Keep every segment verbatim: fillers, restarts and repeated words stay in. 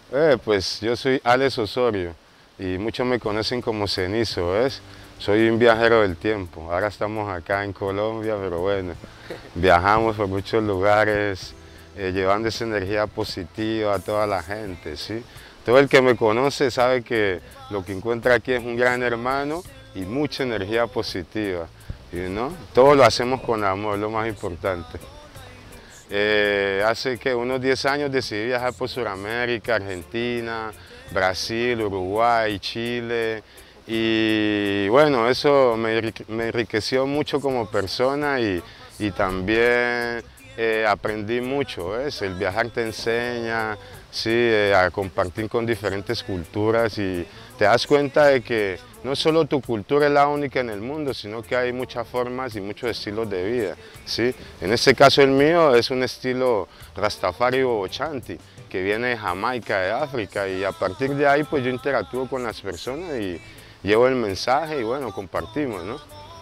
Eh, pues yo soy Alex Osorio y muchos me conocen como Cenizo, ¿ves? Soy un viajero del tiempo. Ahora estamos acá en Colombia, pero bueno, viajamos por muchos lugares, eh, llevando esa energía positiva a toda la gente, ¿sí? Todo el que me conoce sabe que lo que encuentra aquí es un gran hermano y mucha energía positiva, ¿no? Todo lo hacemos con amor, lo más importante. Eh, hace que unos diez años decidí viajar por Sudamérica, Argentina, Brasil, Uruguay, Chile y bueno, eso me, me enriqueció mucho como persona y, y también eh, aprendí mucho, ¿ves? El viajar te enseña, sí, eh, a compartir con diferentes culturas y te das cuenta de que no solo tu cultura es la única en el mundo, sino que hay muchas formas y muchos estilos de vida, ¿sí? En este caso el mío es un estilo Rastafari o Chanti, que viene de Jamaica, de África, y a partir de ahí pues yo interactúo con las personas y llevo el mensaje y bueno, compartimos, ¿no?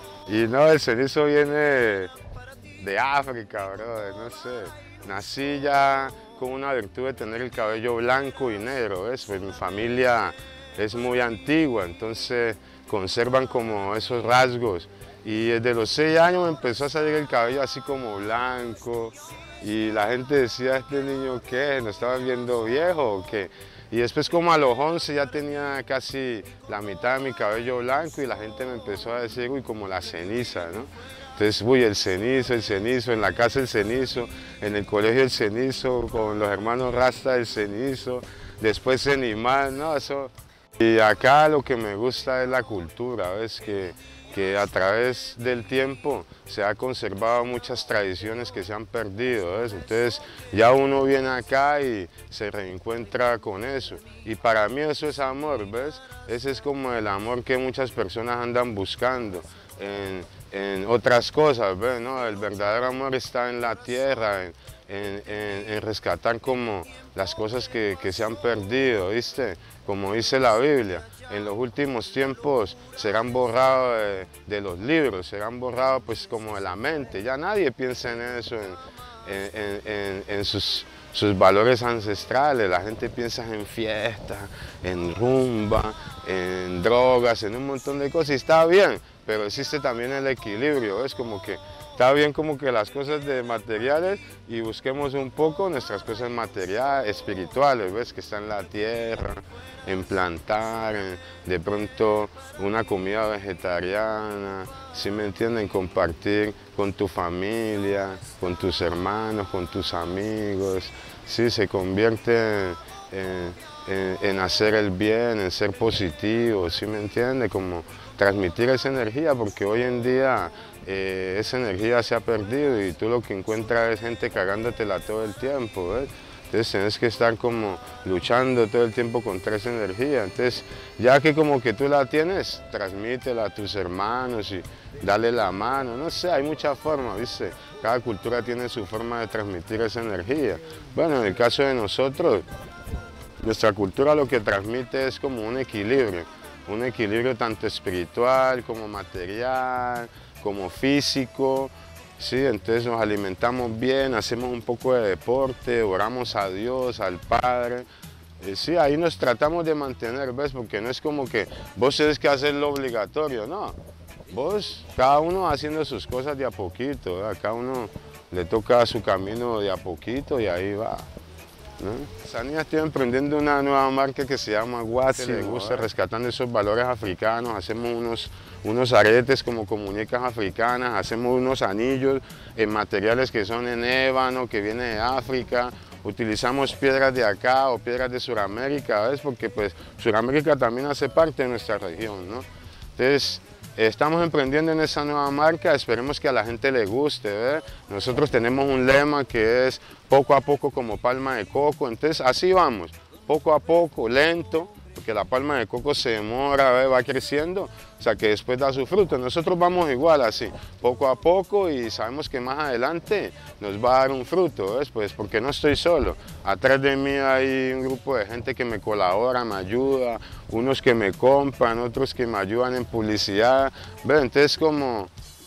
Y no, el cenizo viene de África, brother, no sé. Nací ya con una virtud de tener el cabello blanco y negro, ¿ves? Pues mi familia es muy antigua, entonces conservan como esos rasgos. Y desde los seis años me empezó a salir el cabello así como blanco y la gente decía, ¿este niño qué? ¿No estaba viendo viejo o qué? Y después como a los once ya tenía casi la mitad de mi cabello blanco y la gente me empezó a decir, uy, como la ceniza, ¿no? Entonces, uy, el cenizo, el cenizo, en la casa el cenizo, en el colegio el cenizo, con los hermanos Rasta el cenizo, después Cenimán, ¿no? Eso. Y acá lo que me gusta es la cultura, ¿ves? Que, que a través del tiempo se ha conservado muchas tradiciones que se han perdido, ¿ves? Entonces ya uno viene acá y se reencuentra con eso. Y para mí eso es amor, ¿ves? Ese es como el amor que muchas personas andan buscando en, en otras cosas, ¿ves? ¿No? El verdadero amor está en la tierra, en, en, en, en rescatar como las cosas que, que se han perdido, ¿viste? Como dice la Biblia, en los últimos tiempos serán borrados de, de los libros, serán borrados pues como de la mente, ya nadie piensa en eso, en, en, en, en sus, sus valores ancestrales, la gente piensa en fiesta, en rumba, en drogas, en un montón de cosas y está bien, pero existe también el equilibrio, es como que está bien como que las cosas de materiales y busquemos un poco nuestras cosas materiales, espirituales, ves que está en la tierra, en plantar, en, de pronto una comida vegetariana, ¿sí me entienden? Compartir con tu familia, con tus hermanos, con tus amigos, sí, se convierte en, en, en hacer el bien, en ser positivo, ¿sí me entiende? Como transmitir esa energía, porque hoy en día eh, esa energía se ha perdido y tú lo que encuentras es gente cagándotela todo el tiempo, ¿ves? Entonces tienes que estar como luchando todo el tiempo contra esa energía. Entonces, ya que como que tú la tienes, transmítela a tus hermanos y dale la mano. No sé, hay muchas formas, ¿viste? Cada cultura tiene su forma de transmitir esa energía. Bueno, en el caso de nosotros, nuestra cultura lo que transmite es como un equilibrio. Un equilibrio tanto espiritual como material, como físico. Sí, entonces nos alimentamos bien, hacemos un poco de deporte, oramos a Dios, al Padre. Eh, sí, ahí nos tratamos de mantener, ¿ves? Porque no es como que vos tenés que hacerlo obligatorio, no. Vos, cada uno haciendo sus cosas de a poquito, ¿verdad? Cada uno le toca su camino de a poquito y ahí va, ¿no? Sania estoy emprendiendo una nueva marca que se llama Guásimo, le gusta rescatando esos valores africanos, hacemos unos, unos aretes como con muñecas africanas, hacemos unos anillos en materiales que son en ébano, que viene de África, utilizamos piedras de acá o piedras de Sudamérica, ¿ves? Porque pues Sudamérica también hace parte de nuestra región, ¿no? Entonces, estamos emprendiendo en esa nueva marca, esperemos que a la gente le guste, ¿ver? Nosotros tenemos un lema que es poco a poco como palma de coco, entonces así vamos, poco a poco, lento, porque la palma de coco se demora, ¿ver? Va creciendo, o sea que después da su fruto. Nosotros vamos igual así, poco a poco y sabemos que más adelante nos va a dar un fruto, ¿ves? Pues porque no estoy solo, atrás de mí hay un grupo de gente que me colabora, me ayuda, unos que me compran, otros que me ayudan en publicidad, ¿ves? Entonces como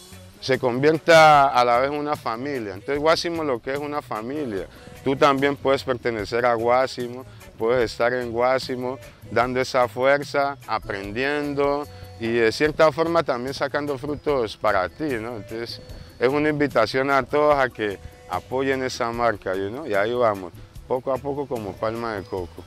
se convierte a la vez en una familia. Entonces Guásimo lo que es una familia. Tú también puedes pertenecer a Guásimo, puedes estar en Guásimo dando esa fuerza, aprendiendo y de cierta forma también sacando frutos para ti, ¿no? Entonces es una invitación a todos a que apoyen esa marca, ¿no? Y ahí vamos, poco a poco como palma de coco.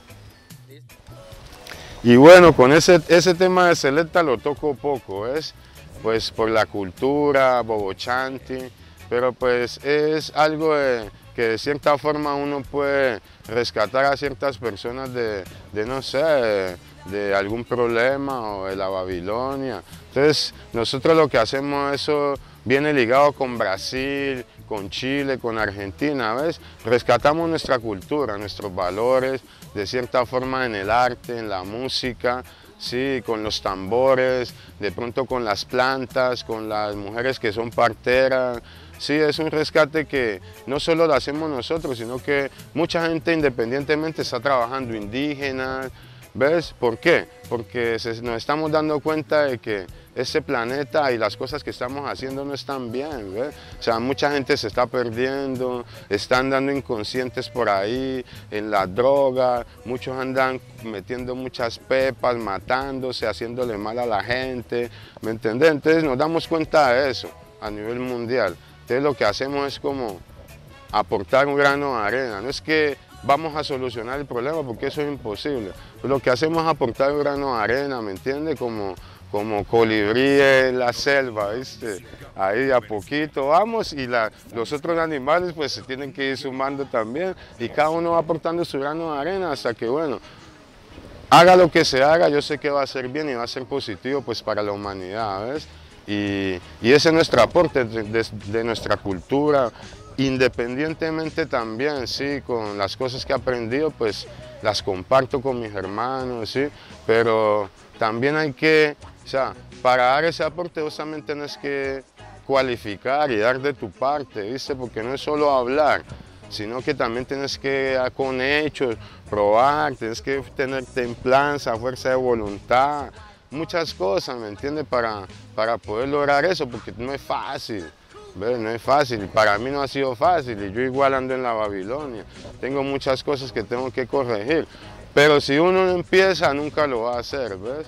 Y bueno, con ese, ese tema de Selecta lo toco poco, ¿ves? Pues por la cultura, Bobochanti, pero pues es algo de, que de cierta forma uno puede rescatar a ciertas personas de, de no sé, de, de algún problema o de la Babilonia. Entonces nosotros lo que hacemos, eso viene ligado con Brasil, con Chile, con Argentina, ¿ves? Rescatamos nuestra cultura, nuestros valores, de cierta forma en el arte, en la música, sí, con los tambores, de pronto con las plantas, con las mujeres que son parteras. Sí, es un rescate que no solo lo hacemos nosotros, sino que mucha gente independientemente está trabajando, indígenas, ¿ves? ¿Por qué? Porque se, nos estamos dando cuenta de que este planeta y las cosas que estamos haciendo no están bien, ¿ves? O sea, mucha gente se está perdiendo, están dando inconscientes por ahí, en la droga, muchos andan metiendo muchas pepas, matándose, haciéndole mal a la gente, ¿me entendés? Entonces nos damos cuenta de eso a nivel mundial. Entonces lo que hacemos es como aportar un grano de arena, no es que vamos a solucionar el problema porque eso es imposible, pero lo que hacemos es aportar un grano de arena, ¿me entiendes? Como, como colibrí en la selva, ¿viste? Ahí de a poquito vamos y la, los otros animales pues se tienen que ir sumando también y cada uno va aportando su grano de arena hasta que, bueno, haga lo que se haga, yo sé que va a ser bien y va a ser positivo pues para la humanidad, ¿ves? Y, y ese es nuestro aporte de, de, de nuestra cultura, independientemente también, sí, con las cosas que he aprendido, pues las comparto con mis hermanos, sí, pero también hay que, o sea, para dar ese aporte vos también tenés que cualificar y dar de tu parte, ¿viste? Porque no es solo hablar, sino que también tienes que, con hechos, probar, tienes que tener templanza, fuerza de voluntad, muchas cosas, ¿me entiendes? Para, para poder lograr eso, porque no es fácil, ¿ves? No es fácil, para mí no ha sido fácil y yo igual ando en la Babilonia, tengo muchas cosas que tengo que corregir, pero si uno no empieza nunca lo va a hacer, ¿ves?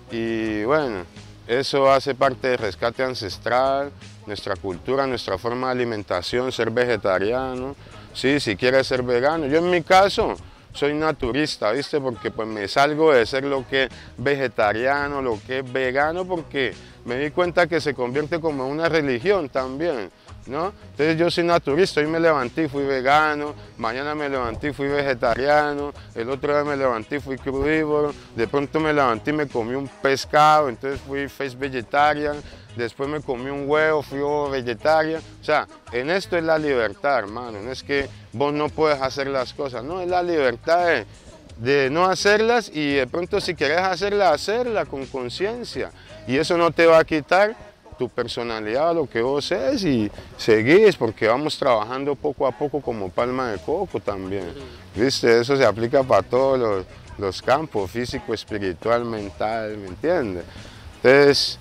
Y bueno, eso hace parte del rescate ancestral, nuestra cultura, nuestra forma de alimentación, ser vegetariano, sí, si quieres ser vegano, yo en mi caso soy naturista, ¿viste? Porque pues me salgo de ser lo que es vegetariano, lo que es vegano, porque me di cuenta que se convierte como una religión también, ¿no? Entonces yo soy naturista, hoy me levanté y fui vegano, mañana me levanté y fui vegetariano, el otro día me levanté y fui crudívoro, de pronto me levanté y me comí un pescado, entonces fui face vegetarian, después me comí un huevo, fui vegetariano. O sea, en esto es la libertad, hermano, no es que vos no puedes hacer las cosas, no, es la libertad de, de no hacerlas y de pronto si querés hacerlas, hacerlas con conciencia y eso no te va a quitar tu personalidad, lo que vos es y seguís porque vamos trabajando poco a poco como palma de coco también, ¿viste? Eso se aplica para todos los, los campos, físico, espiritual, mental, ¿me entiendes? Entonces,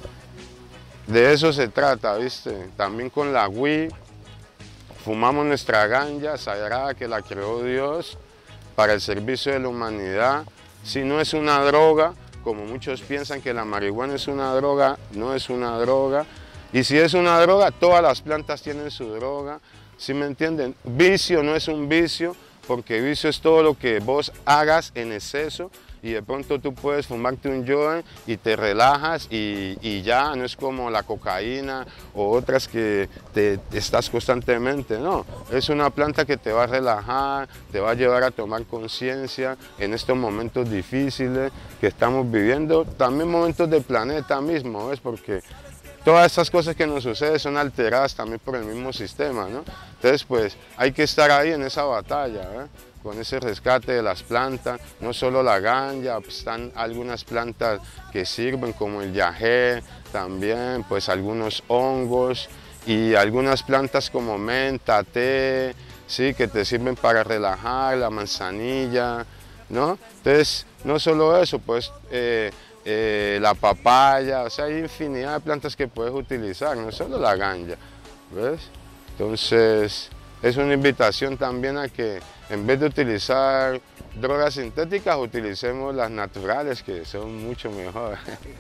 de eso se trata, ¿viste? También con la Wii fumamos nuestra ganja sagrada que la creó Dios para el servicio de la humanidad. Si no es una droga, como muchos piensan que la marihuana es una droga, no es una droga. Y si es una droga, todas las plantas tienen su droga, ¿sí me entienden? Vicio no es un vicio, porque vicio es todo lo que vos hagas en exceso y de pronto tú puedes fumarte un joint y te relajas y, y ya, no es como la cocaína o otras que te estás constantemente, no. Es una planta que te va a relajar, te va a llevar a tomar conciencia en estos momentos difíciles que estamos viviendo, también momentos del planeta mismo, ¿ves? Porque todas estas cosas que nos suceden son alteradas también por el mismo sistema, ¿no? Entonces, pues, hay que estar ahí en esa batalla, ¿eh? Con ese rescate de las plantas, no solo la ganja, pues, están algunas plantas que sirven como el yagé, también, pues, algunos hongos y algunas plantas como menta, té, sí, que te sirven para relajar, la manzanilla, ¿no? Entonces, no solo eso, pues, eh, Eh, la papaya, o sea, hay infinidad de plantas que puedes utilizar, no solo la ganja, ¿ves? Entonces, es una invitación también a que en vez de utilizar drogas sintéticas, utilicemos las naturales, que son mucho mejor.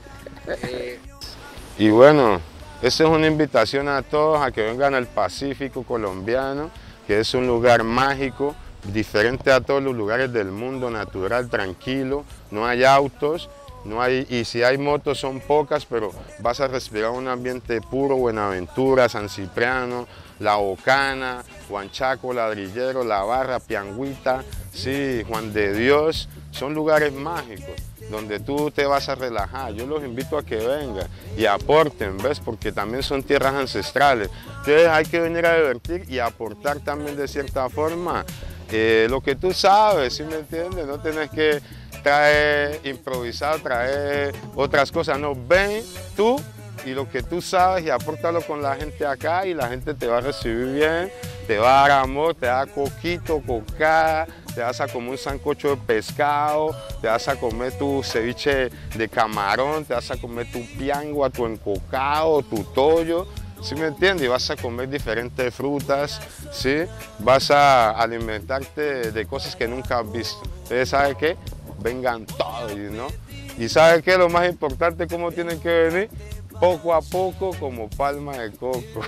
Y bueno, esta es una invitación a todos a que vengan al Pacífico colombiano, que es un lugar mágico, diferente a todos los lugares del mundo, natural, tranquilo, no hay autos, no hay, y si hay motos son pocas, pero vas a respirar un ambiente puro, Buenaventura, San Cipriano, La Bocana, Huanchaco, Ladrillero, La Barra, Piangüita, sí, Juan de Dios, son lugares mágicos donde tú te vas a relajar. Yo los invito a que vengan y aporten, ¿ves? Porque también son tierras ancestrales. Entonces hay que venir a divertir y aportar también de cierta forma eh, lo que tú sabes, ¿sí me entiendes? No tienes que traer improvisado, traer otras cosas, no, ven tú y lo que tú sabes y apórtalo con la gente acá y la gente te va a recibir bien, te va a dar amor, te va a dar coquito, cocada, te vas a comer un sancocho de pescado, te vas a comer tu ceviche de camarón, te vas a comer tu piangua, tu encocado, tu tollo, ¿sí me entiendes? Y vas a comer diferentes frutas, ¿sí? Vas a alimentarte de cosas que nunca has visto. Entonces, ¿sabes qué? Vengan todos, ¿no? Y ¿sabes qué? Lo más importante, ¿cómo tienen que venir? Poco a poco, como palma de coco.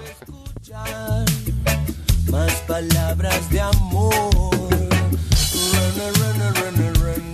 Más palabras de amor. Run, run, run, run, run.